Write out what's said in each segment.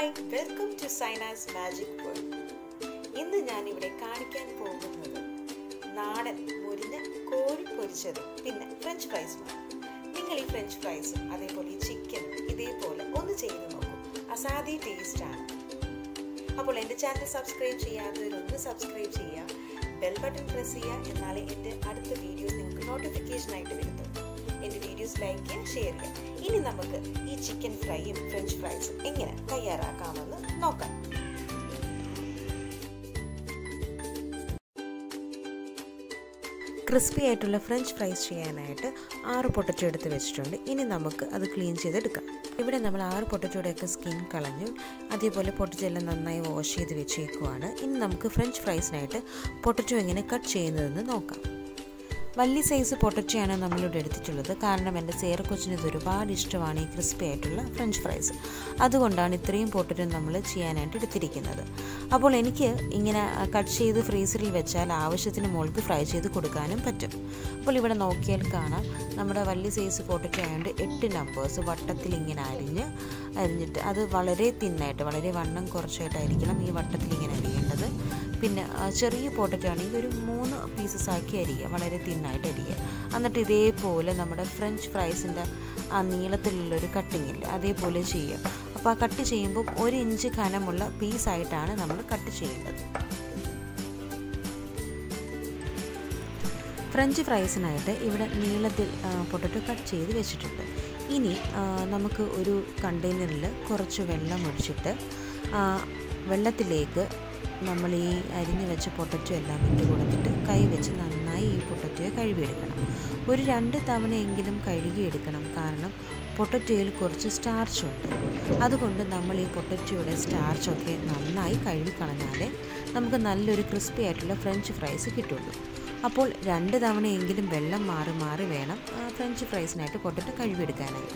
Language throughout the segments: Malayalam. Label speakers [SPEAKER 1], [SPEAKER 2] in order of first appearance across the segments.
[SPEAKER 1] Hi, welcome to Saina's Magic World. ഇന്ന് ഞാൻ ഇവിടെ കാണിക്കാൻ പോകുന്നത് നാടൻ മുരിഞ്ഞ കോഴി പൊരിച്ചതും പിന്നെ ഫ്രഞ്ച് ഫ്രൈസുമാണ്. നിങ്ങൾ ഈ ഫ്രഞ്ച് ഫ്രൈസും അതേപോലെ ഈ ചിക്കനും ഇതേപോലെ ഒന്ന് ചെയ്ത് നോക്കൂ. അസാധ്യ ടേസ്റ്റാണ്. അപ്പോൾ എൻ്റെ ചാനൽ സബ്സ്ക്രൈബ് ചെയ്യാത്തവരൊന്ന് സബ്സ്ക്രൈബ് ചെയ്യുക, ബെൽ ബട്ടൺ പ്രസ് ചെയ്യുക, എന്നാലേ എൻ്റെ അടുത്ത വീഡിയോസ് നിങ്ങൾക്ക് നോട്ടിഫിക്കേഷനായിട്ട് വരുത്തുള്ളൂ. എൻ്റെ വീഡിയോസ് ലൈക്ക് ചെയ്യുക, ഷെയർ ചെയ്യുക. ഇനി നമുക്ക് ഈ ചിക്കൻ ഫ്രൈയും ഫ്രഞ്ച് ഫ്രൈസും എങ്ങനെ തയ്യാറാക്കാമെന്ന് നോക്കാം. ക്രിസ്പി ആയിട്ടുള്ള ഫ്രഞ്ച് ഫ്രൈസ് ചെയ്യാനായിട്ട് 6 പൊട്ടറ്റോ എടുത്ത് വെച്ചിട്ടുണ്ട്. ഇനി നമുക്ക് അത് ക്ലീൻ ചെയ്തെടുക്കാം. ഇവിടെ നമ്മൾ 6 പൊട്ടറ്റോയുടെയൊക്കെ സ്കിൻ കളഞ്ഞു. അതേപോലെ പൊട്ടറ്റോ എല്ലാം നന്നായി വാഷ് ചെയ്ത് വെച്ചേക്കുവാണ്. ഇനി നമുക്ക് ഫ്രഞ്ച് ഫ്രൈസിനായിട്ട് പൊട്ടറ്റോ എങ്ങനെ കട്ട് ചെയ്യുന്നതെന്ന് നോക്കാം. വലിയ സൈസ് പൊട്ടറ്റോയാണ് നമ്മളിവിടെ എടുത്തിട്ടുള്ളത്. കാരണം എൻ്റെ സേറക്കൊച്ചിന് ഇത് ഒരുപാട് ഇഷ്ടമാണ് ഈ ക്രിസ്പി ആയിട്ടുള്ള ഫ്രഞ്ച് ഫ്രൈസ്. അതുകൊണ്ടാണ് ഇത്രയും പൊട്ടറ്റോ നമ്മൾ ചെയ്യാനായിട്ട് എടുത്തിരിക്കുന്നത്. അപ്പോൾ എനിക്ക് ഇങ്ങനെ കട്ട് ചെയ്ത് ഫ്രീസറിൽ വെച്ചാൽ ആവശ്യത്തിന് മുകൾക്ക് ഫ്രൈ ചെയ്ത് കൊടുക്കാനും പറ്റും. അപ്പോൾ ഇവിടെ നോക്കിയാൽ കാണാം, നമ്മുടെ വലിയ സൈസ് പൊട്ടറ്റോ ആയതുകൊണ്ട് 8 നമ്പേഴ്സ് വട്ടത്തിൽ ഇങ്ങനെ അരിഞ്ഞിട്ട് അത് വളരെ തിന്നായിട്ട്, വളരെ വണ്ണം കുറച്ചായിട്ടായിരിക്കണം ഈ വട്ടത്തിൽ ഇങ്ങനെ അരിയേണ്ടത്. പിന്നെ ചെറിയ പൊട്ടറ്റോ ആണെങ്കിൽ ഒരു 3 പീസസ് ആക്കി അരിയുക, വളരെ തിന്നായിട്ട് അരിയുക. എന്നിട്ട് ഇതേപോലെ നമ്മുടെ ഫ്രഞ്ച് ഫ്രൈസിൻ്റെ ആ നീളത്തിലുള്ളൊരു കട്ടിങ്ങില്ല അതേപോലെ ചെയ്യുക. അപ്പോൾ ആ കട്ട് ചെയ്യുമ്പോൾ 1 ഇഞ്ച് കനമുള്ള പീസായിട്ടാണ് നമ്മൾ കട്ട് ചെയ്യേണ്ടത്. ഫ്രഞ്ച് ഫ്രൈസിനായിട്ട് ഇവിടെ നീളത്തിൽ പൊട്ടറ്റോ കട്ട് ചെയ്ത് വെച്ചിട്ടുണ്ട്. ഇനി നമുക്ക് ഒരു കണ്ടെയ്നറിൽ കുറച്ച് വെള്ളം ഒഴിച്ചിട്ട് വെള്ളത്തിലേക്ക് നമ്മൾ ഈ അരിഞ്ഞു വെച്ച പൊട്ടറ്റോ എല്ലാം ഇട്ട് കൊടുത്തിട്ട് കൈ വെച്ച് നന്നായി ഈ പൊട്ടറ്റോയെ കഴുകിയെടുക്കണം. ഒരു 2 തവണയെങ്കിലും കഴുകിയെടുക്കണം. കാരണം പൊട്ടറ്റോയിൽ കുറച്ച് സ്റ്റാർച്ചുണ്ട്. അതുകൊണ്ട് നമ്മൾ ഈ പൊട്ടറ്റോയുടെ സ്റ്റാർച്ചൊക്കെ നന്നായി കഴുകിക്കളഞ്ഞാലേ നമുക്ക് നല്ലൊരു ക്രിസ്പി ആയിട്ടുള്ള ഫ്രഞ്ച് ഫ്രൈസ് കിട്ടുള്ളൂ. അപ്പോൾ 2 തവണയെങ്കിലും വെള്ളം മാറി മാറി വേണം ഫ്രഞ്ച് ഫ്രൈസിനായിട്ട് പൊട്ടറ്റോ കഴുകിയെടുക്കാനായിട്ട്.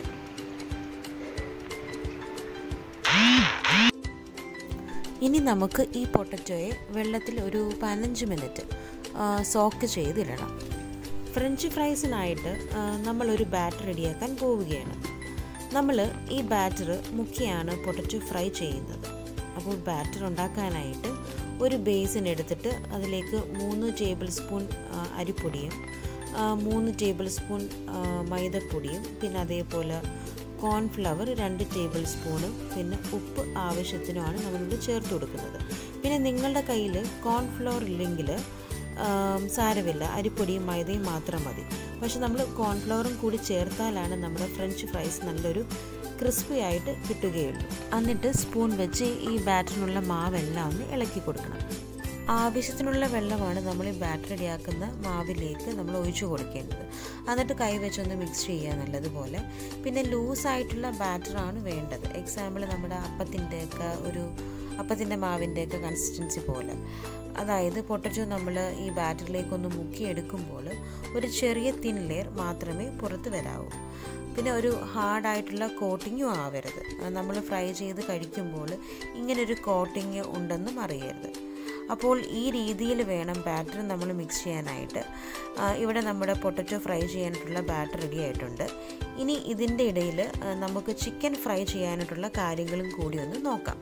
[SPEAKER 1] ഇനി നമുക്ക് ഈ പൊട്ടറ്റോയെ വെള്ളത്തിൽ ഒരു 15 മിനിറ്റ് സോക്ക് ചെയ്തിടണം. ഫ്രഞ്ച് ഫ്രൈസിനായിട്ട് നമ്മളൊരു ബാറ്റർ റെഡിയാക്കാൻ പോവുകയാണ്. നമ്മൾ ഈ ബാറ്റർ മുക്കിയാണ് പൊട്ടറ്റോ ഫ്രൈ ചെയ്യുന്നത്. അപ്പോൾ ബാറ്റർ ഉണ്ടാക്കാനായിട്ട് ഒരു ബേസിൻ എടുത്തിട്ട് അതിലേക്ക് 3 ടേബിൾ സ്പൂൺ അരിപ്പൊടിയും 3 ടേബിൾ സ്പൂൺ മൈദപ്പൊടിയും പിന്നെ അതേപോലെ കോൺഫ്ലവർ 2 ടേബിൾ സ്പൂണും പിന്നെ ഉപ്പ് ആവശ്യത്തിനുമാണ് നമ്മളിവിടെ ചേർത്ത് കൊടുക്കുന്നത്. പിന്നെ നിങ്ങളുടെ കയ്യിൽ കോൺഫ്ലവർ ഇല്ലെങ്കിൽ സാരമില്ല, അരിപ്പൊടിയും മൈദയും മാത്രം മതി. പക്ഷെ നമ്മൾ കോൺഫ്ലവറും കൂടി ചേർത്താലാണ് നമ്മുടെ ഫ്രഞ്ച് ഫ്രൈസ് നല്ലൊരു ക്രിസ്പി ആയിട്ട് കിട്ടുകയുള്ളൂ. എന്നിട്ട് സ്പൂൺ വെച്ച് ഈ ബാറ്ററിനുള്ള മാവെല്ലാം ഒന്ന് ഇളക്കി കൊടുക്കണം. ആവശ്യത്തിനുള്ള വെള്ളമാണ് നമ്മൾ ഈ ബാറ്റർ റെഡിയാക്കുന്ന മാവിലേക്ക് നമ്മൾ ഒഴിച്ചു കൊടുക്കേണ്ടത്. എന്നിട്ട് കൈ വെച്ചൊന്ന് മിക്സ് ചെയ്യുക നല്ലതുപോലെ. പിന്നെ ലൂസായിട്ടുള്ള ബാറ്ററാണ് വേണ്ടത്. എക്സാമ്പിൾ നമ്മുടെ അപ്പത്തിൻ്റെ മാവിൻ്റെയൊക്കെ കൺസിസ്റ്റൻസി പോലെ. അതായത് പൊട്ടറ്റോ നമ്മൾ ഈ ബാറ്ററിലേക്കൊന്ന് മുക്കിയെടുക്കുമ്പോൾ ഒരു ചെറിയ തിൻ ലെയർ മാത്രമേ പുറത്ത് വരാവൂ. പിന്നെ ഒരു ഹാർഡായിട്ടുള്ള കോട്ടിങ്ങും ആവരുത്. നമ്മൾ ഫ്രൈ ചെയ്ത് കഴിക്കുമ്പോൾ ഇങ്ങനൊരു കോട്ടിങ് ഉണ്ടെന്നും അറിയരുത്. അപ്പോൾ ഈ രീതിയിൽ വേണം ബാറ്റർ നമ്മൾ മിക്സ് ചെയ്യാനായിട്ട്. ഇവിടെ നമ്മുടെ പൊട്ടറ്റോ ഫ്രൈ ചെയ്യാനായിട്ടുള്ള ബാറ്റർ റെഡി ആയിട്ടുണ്ട്. ഇനി ഇതിൻ്റെ ഇടയിൽ നമുക്ക് ചിക്കൻ ഫ്രൈ ചെയ്യാനായിട്ടുള്ള കാര്യങ്ങളും കൂടി ഒന്ന് നോക്കാം.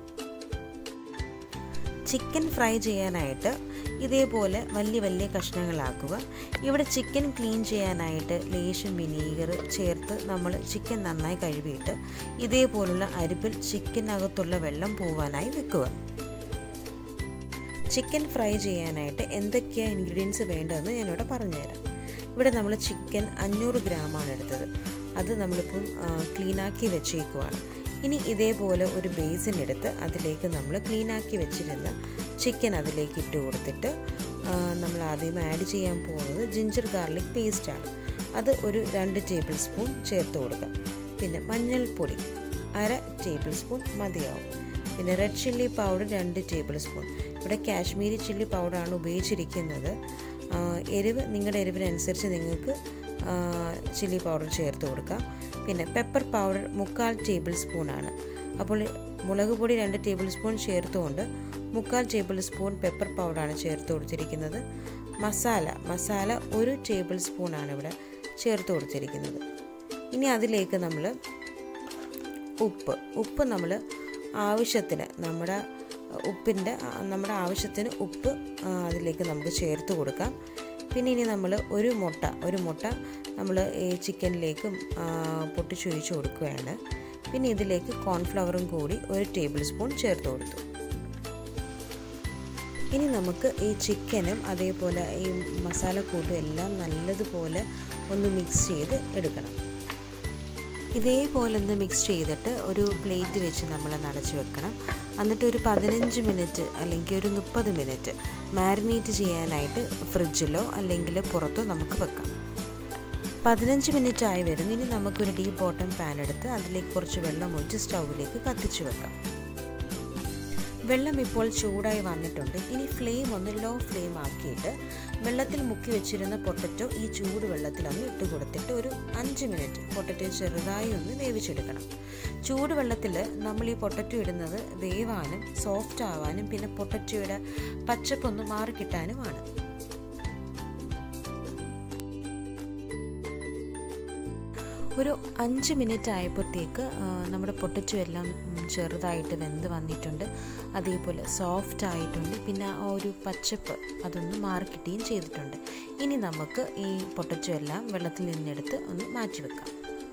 [SPEAKER 1] ചിക്കൻ ഫ്രൈ ചെയ്യാനായിട്ട് ഇതേപോലെ വലിയ വലിയ കഷ്ണങ്ങളാക്കുക. ഇവിടെ ചിക്കൻ ക്ലീൻ ചെയ്യാനായിട്ട് ലേശം വിനീഗർ ചേർത്ത് നമ്മൾ ചിക്കൻ നന്നായി കഴുകിയിട്ട് ഇതേപോലുള്ള അരിപ്പിൽ ചിക്കനകത്തുള്ള വെള്ളം പോവാനായി വെക്കുക. ചിക്കൻ ഫ്രൈ ചെയ്യാനായിട്ട് എന്തൊക്കെയാണ് ഇൻഗ്രീഡിയൻസ് വേണ്ടതെന്ന് ഞാനിവിടെ പറഞ്ഞുതരാം. ഇവിടെ നമ്മൾ ചിക്കൻ 500 ഗ്രാമാണ് എടുത്തത്. അത് നമ്മളിപ്പം ക്ലീനാക്കി വെച്ചേക്കുവാണ്. ഇനി ഇതേപോലെ ഒരു ബേസിൻ എടുത്ത് അതിലേക്ക് നമ്മൾ ക്ലീനാക്കി വെച്ചിരുന്ന ചിക്കൻ അതിലേക്ക് ഇട്ട് കൊടുത്തിട്ട് നമ്മൾ ആദ്യം ആഡ് ചെയ്യാൻ പോകുന്നത് ജിഞ്ചർ ഗാർലിക് പേസ്റ്റാണ്. അത് ഒരു 2 ടേബിൾ സ്പൂൺ ചേർത്ത് കൊടുക്കാം. പിന്നെ മഞ്ഞൾപ്പൊടി 1/2 ടേബിൾ സ്പൂൺ മതിയാവും. പിന്നെ red chilli powder 2 table spoon. ഇവിടെ കാശ്മീരി ചില്ലി പൗഡറാണ് ഉപയോഗിച്ചിരിക്കുന്നത്. നിങ്ങളുടെ എരിവിനനുസരിച്ച് നിങ്ങൾക്ക് ചില്ലി പൗഡർ ചേർത്ത് കൊടുക്കാം. പിന്നെ പെപ്പർ പൗഡർ 3/4 ടേബിൾ സ്പൂണാണ്. അപ്പോൾ മുളക് പൊടി 2 ടേബിൾ സ്പൂൺ ചേർത്തുകൊണ്ട് 3/4 ടേബിൾ സ്പൂൺ പെപ്പർ പൗഡറാണ് ചേർത്ത് കൊടുത്തിരിക്കുന്നത്. മസാല 1 ടേബിൾ സ്പൂണാണ് ഇവിടെ ചേർത്ത് കൊടുത്തിരിക്കുന്നത്. ഇനി അതിലേക്ക് നമ്മൾ ഉപ്പ് നമ്മൾ ആവശ്യത്തിന് നമ്മുടെ ആവശ്യത്തിന് ഉപ്പ് അതിലേക്ക് നമുക്ക് ചേർത്ത് കൊടുക്കാം. പിന്നെ ഇനി നമ്മൾ ഒരു മുട്ട നമ്മൾ ഈ ചിക്കനിലേക്കും പൊട്ടിച്ചൊഴിച്ച് കൊടുക്കുകയാണ്. പിന്നെ ഇതിലേക്ക് കോൺഫ്ലവറും കൂടി 1 ടേബിൾ സ്പൂൺ ചേർത്ത് കൊടുത്തു. ഇനി നമുക്ക് ഈ ചിക്കനും അതേപോലെ ഈ മസാലക്കൂട്ടും എല്ലാം നല്ലതുപോലെ ഒന്ന് മിക്സ് ചെയ്ത് എടുക്കണം. ഇതേപോലെ ഒന്ന് മിക്സ് ചെയ്തിട്ട് ഒരു പ്ലേറ്റ് വെച്ച് നമ്മൾ അടച്ച് വെക്കണം. എന്നിട്ട് ഒരു 15 മിനിറ്റ് അല്ലെങ്കിൽ ഒരു 30 മിനിറ്റ് മാരിനേറ്റ് ചെയ്യാനായിട്ട് ഫ്രിഡ്ജിലോ അല്ലെങ്കിൽ പുറത്തോ നമുക്ക് വെക്കാം. 15 മിനിറ്റ് ആയി വരും. ഇനി നമുക്കൊരു ഡീപ്പ് ബോട്ടം പാൻ എടുത്ത് അതിലേക്ക് കുറച്ച് വെള്ളം ഒഴിച്ച് സ്റ്റൗവിലേക്ക് കത്തിച്ച് വെക്കാം. വെള്ളം ഇപ്പോൾ ചൂടായി വന്നിട്ടുണ്ട്. ഇനി ഫ്ലെയിം ഒന്ന് ലോ ഫ്ലെയിം ആക്കിയിട്ട് വെള്ളത്തിൽ മുക്കി വെച്ചിരുന്ന പൊട്ടറ്റോ ഈ ചൂട് വെള്ളത്തിലൊന്ന് ഇട്ട് കൊടുത്തിട്ട് ഒരു 5 മിനിറ്റ് പൊട്ടറ്റോ ചെറുതായി ഒന്ന് വേവിച്ചെടുക്കണം. ചൂടുവെള്ളത്തിൽ നമ്മൾ ഈ പൊട്ടറ്റോ ഇടുന്നത് വേവാനും സോഫ്റ്റ് ആവാനും പിന്നെ പൊട്ടറ്റോയുടെ പച്ചപ്പൊന്ന് മാറിക്കിട്ടാനുമാണ്. ഒരു 5 മിനിറ്റ് ആയപ്പോഴത്തേക്ക് നമ്മുടെ പൊട്ടറ്റോ എല്ലാം ചെറുതായിട്ട് വെന്ത് വന്നിട്ടുണ്ട്. അതേപോലെ സോഫ്റ്റ് ആയിട്ടുണ്ട്. പിന്നെ ആ ഒരു പച്ചപ്പ് അതൊന്ന് മാറിക്കിട്ടുകയും ചെയ്തിട്ടുണ്ട്. ഇനി നമുക്ക് ഈ പൊട്ടറ്റോ എല്ലാം വെള്ളത്തിൽ നിന്നെടുത്ത് ഒന്ന് മാറ്റി വെക്കാം.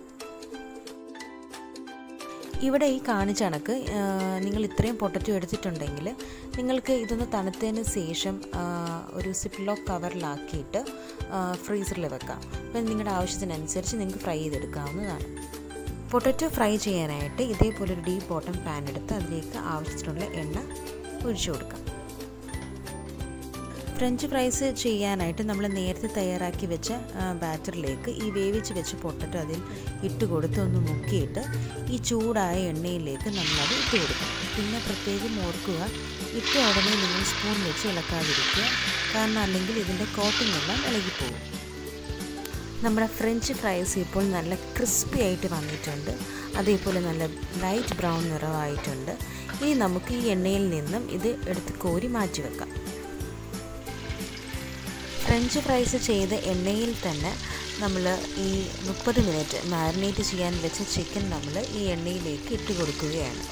[SPEAKER 1] ഇവിടെ ഈ കാണിച്ച കണക്ക് നിങ്ങൾ ഇത്രയും പൊട്ടറ്റോ എടുത്തിട്ടുണ്ടെങ്കിൽ നിങ്ങൾക്ക് ഇതൊന്ന് തണുത്തതിന് ശേഷം ഒരു സിപ്ലോക്ക് കവറിലാക്കിയിട്ട് ഫ്രീസറിൽ വെക്കാം. അപ്പം നിങ്ങളുടെ ആവശ്യത്തിനനുസരിച്ച് നിങ്ങൾക്ക് ഫ്രൈ ചെയ്തെടുക്കാവുന്നതാണ്. പൊട്ടറ്റോ ഫ്രൈ ചെയ്യാനായിട്ട് ഇതേപോലെ ഒരു ഡീപ്പ് ബോട്ടം പാൻ എടുത്ത് അതിലേക്ക് ആവശ്യത്തിനുള്ള എണ്ണ ഒഴിച്ചു കൊടുക്കാം. ഫ്രഞ്ച് ഫ്രൈസ് ചെയ്യാനായിട്ട് നമ്മൾ നേരത്തെ തയ്യാറാക്കി വെച്ച ബാറ്ററിലേക്ക് ഈ വേവിച്ച് വെച്ച പൊട്ടറ്റോ അതിൽ ഇട്ട് കൊടുത്ത് ഒന്ന് മുക്കിയിട്ട് ഈ ചൂടായ എണ്ണയിലേക്ക് നമ്മളത് ഇട്ട് കൊടുക്കണം. പിന്നെ പ്രത്യേകം ഓർക്കുക, ഇട്ട ഉടനെ നിങ്ങൾ സ്പൂൺ വെച്ച് ഇളക്കാതിരിക്കുക. കാരണം അല്ലെങ്കിൽ ഇതിൻ്റെ കോട്ടിംഗ് എല്ലാം ഇളകിപ്പോകും. നമ്മുടെ ഫ്രഞ്ച് ഫ്രൈസ് ഇപ്പോൾ നല്ല ക്രിസ്പി ആയിട്ട് വന്നിട്ടുണ്ട്. അതേപോലെ നല്ല ലൈറ്റ് ബ്രൗൺ നിറമായിട്ടുണ്ട്. ഇനി നമുക്ക് ഈ എണ്ണയിൽ നിന്നും ഇത് എടുത്ത് കോരി മാറ്റി വെക്കാം. ഫ്രഞ്ച് ഫ്രൈസ് ചെയ്ത എണ്ണയിൽ തന്നെ നമ്മൾ ഈ 30 മിനിറ്റ് മാരിനേറ്റ് ചെയ്യാൻ വെച്ച ചിക്കൻ നമ്മൾ ഈ എണ്ണയിലേക്ക് ഇട്ട് കൊടുക്കുകയാണ്.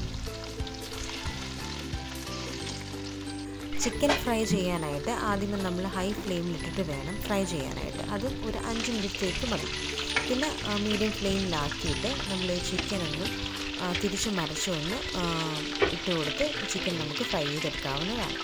[SPEAKER 1] ചിക്കൻ ഫ്രൈ ചെയ്യാനായിട്ട് ആദ്യമേ നമ്മൾ ഹൈ ഫ്ലെയിമിലിട്ടിട്ട് വേണം ഫ്രൈ ചെയ്യാനായിട്ട്. അതും ഒരു 5 മിനിറ്റേക്ക് മതി. പിന്നെ മീഡിയം ഫ്ലെയിമിലാക്കിയിട്ട് നമ്മൾ ചിക്കൻ ഒന്ന് തിരിച്ച് മറിച്ചൊന്ന് ഇട്ട് കൊടുത്ത് ചിക്കൻ നമുക്ക് ഫ്രൈ ചെയ്തെടുക്കാവുന്നതാണ്.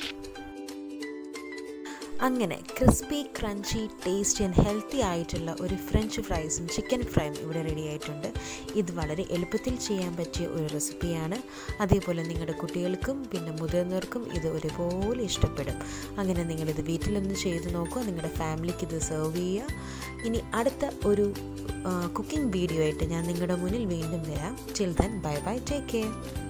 [SPEAKER 1] അങ്ങനെ crispy crunchy tasty and healthy ആയിട്ടുള്ള ഒരു ഫ്രഞ്ച് ഫ്രൈസും ചിക്കൻ ഫ്രൈയും ഇവിടെ റെഡി ആയിട്ടുണ്ട്. ഇത് വളരെ എളുപ്പത്തിൽ ചെയ്യാൻ പറ്റിയ ഒരു റെസിപ്പിയാണ്. അതേപോലെ നിങ്ങളുടെ കുട്ടികൾക്കും പിന്നെ മുതിർന്നവർക്കും ഇത് ഒരുപോലെ ഇഷ്ടപ്പെടും. അങ്ങനെ നിങ്ങളിത് വീട്ടിലൊന്ന് ചെയ്ത് നോക്കുക. നിങ്ങളുടെ ഫാമിലിക്ക് ഇത് സെർവ് ചെയ്യുക. ഇനി അടുത്ത ഒരു കുക്കിംഗ് വീഡിയോ ആയിട്ട് ഞാൻ നിങ്ങളുടെ മുന്നിൽ വീണ്ടും വരാം. Till then bye bye, take care.